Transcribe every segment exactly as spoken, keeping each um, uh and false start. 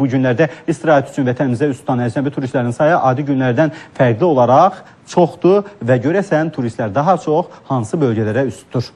bu günlərdə istirahət üçün vətənimizə üst tutan əcnəbi turistlərin sayı adi günlərdən fərqli olaraq çoxdur və görəsən turistlər daha çox hansı bölgələrə üst tutur?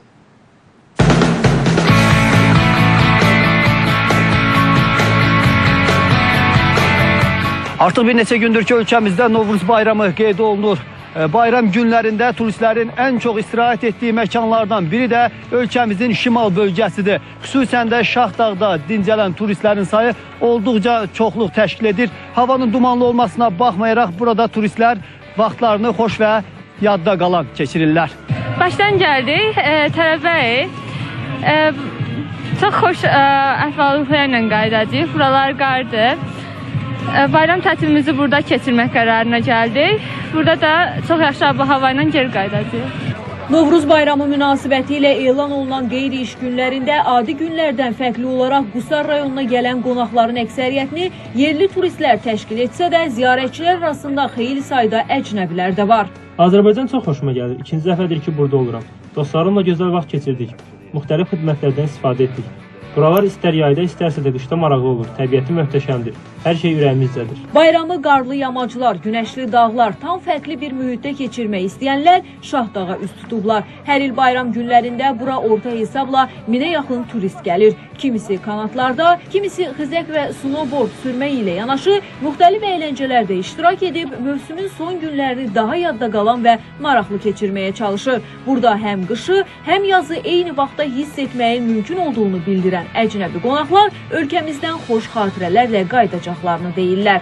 Artıq bir neçə gündür ki, ölkəmizdə Novruz bayramı qeyd olunur. Bayram günlərində turistlərin ən çox istirahət etdiyi məkanlardan biri də ölkəmizin şimal bölgəsidir. Xüsusən də Şahdağda dincələn turistlərin sayı olduqca çoxluq təşkil edir. Havanın dumanlı olmasına baxmayaraq burada turistlər vaxtlarını xoş və yadda qalan keçirirlər. Başdan gəldik, e, tələbəyik. E, çox xoş e, əhvalatlarla qayıdacağıq. Buralar qardır. Bayram tətilimizi burada keçirmək qərarına gəldik. Burada da çox yaxşı hava ilə geri qayıdacağıq. Novruz bayramı münasibəti ilə elan olunan qeyri-iş günlərində adi günlərdən fərqli olaraq Qusar rayonuna gələn qonaqların əksəriyyətini yerli turistlər təşkil etsə də, ziyarətçilər arasında xeyli sayda əcnəbilər də var. Azərbaycan çox xoşuma gəlir. İkinci dəfədir ki, burada oluram. Dostlarımla gözəl vaxt keçirdik. Müxtəlif xidmətlərdən istifadə etdik. Buralar istər yayda, istərsə də qışda maraqlı olur. Təbiəti möhtəşəmdir. Hər şey ürəyimizdədir. Bayramı qarlı yamaclar, günəşli dağlar, tam fərqli bir mühitdə keçirmək istəyənlər Şahdağa üst tutublar. Hər il bayram günlərində bura orta hesabla minə yaxın turist gəlir. Kimisi kanatlarda, kimisi xizək və snowboard sürmək ilə yanaşı müxtəlif əyləncələrdə iştirak edib mövsümün son günlərini daha yadda qalan və maraqlı keçirməyə çalışır. Burada həm qışı, həm yazı eyni vaxtda hiss etməyin mümkün olduğunu bildirən əcnəbi qonaqlar ölkəmizdən xoş xatirələrlə qayıdacaqlarını deyirlər.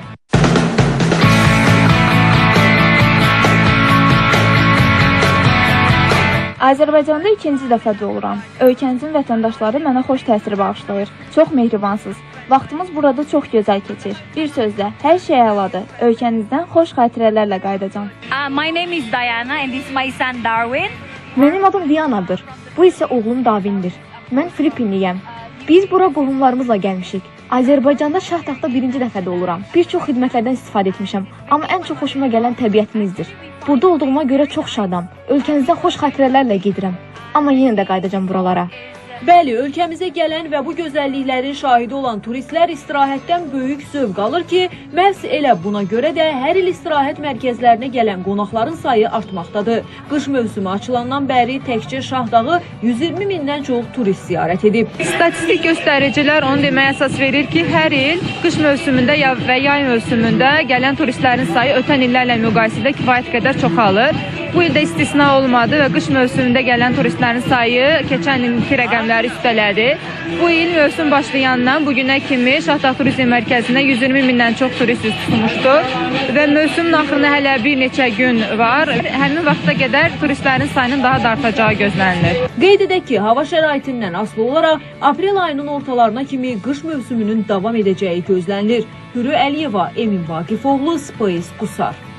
Azərbaycanda ikinci dəfədə oluram. Ölkənizin vətəndaşları mənə xoş təsir bağışlayır. Çox mehribansız. Vaxtımız burada çox gözəl keçir. Bir sözlə, hər şey əladır. Ölkənizdən xoş xatirələrlə qayıdacağam. Uh, my name is Diana and this is my son Darwin. Mənim adım Dianadır. Bu isə oğlum Davindir. Mən Filipinliyəm. Biz bura qohumlarımızla gəlmişik. Azərbaycanda Şahdağda birinci dəfədə oluram. Bir çox xidmətlərdən istifadə etmişəm. Amma ən çox xoşuma gələn təbiətimizdir. Burada olduğuma görə çox şadam. Ölkənizdən xoş xatirələrlə gedirəm. Amma yenə də qayıdacam buralara. Bəli, ölkəmizə gələn və bu gözəlliklərin şahidi olan turistlər istirahətdən böyük zövq alır ki, məhz elə buna görə də hər il istirahət mərkəzlərinə gələn qonaqların sayı artmaqdadır. Qış mövsümü açılandan bəri təkcə Şahdağı yüz iyirmi mindən çox turist ziyarət edib. Statistik göstəricilər onu deməyə əsas verir ki, hər il qış mövsümündə və yay mövsümündə gələn turistlərin sayı ötən illərlə müqayisədə kifayət qədər çoxalır. Bu ildə istisna olmadı və qış mövsümündə gələn turistlərin sayı keçən ilki rəqəmləri üstələdi. Bu il mövsüm başlayandan bugünə kimi Şahdağ Turizm Mərkəzində yüz iyirmi mindən çox turist üst tutmuşdur və mövsümün axırına hələ bir neçə gün var. Həmin vaxta qədər turistlərin sayının daha da artacağı gözlənilir. Qeyd edək ki, hava şəraitindən asılı olaraq aprel ayının ortalarına kimi qış mövsümünün davam edəcəyi gözlənilir. Hürü Əliyeva, Emin Vaqifoğlu, Space, Qusar.